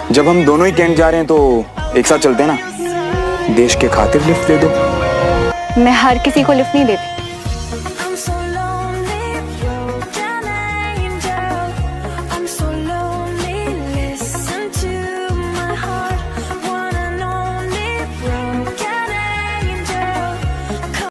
जब हम दोनों ही कैंट जा रहे हैं तो एक साथ चलते हैं ना। देश के खातिर लिफ्ट दे दो। मैं हर किसी को लिफ्ट नहीं देती।